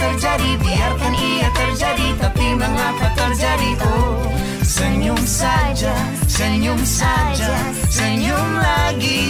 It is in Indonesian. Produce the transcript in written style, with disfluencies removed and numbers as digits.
terjadi, biarkan ia terjadi. Tapi mengapa terjadi? Oh, senyum saja, senyum saja, senyum lagi.